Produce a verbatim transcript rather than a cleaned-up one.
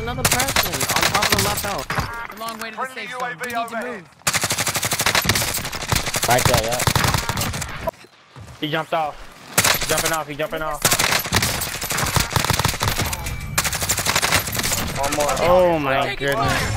another person on top of the left house. A long way to the safe zone. We need to move. Right there, yeah. He jumped off. He's jumping off. He's jumping off. One more. Oh my goodness.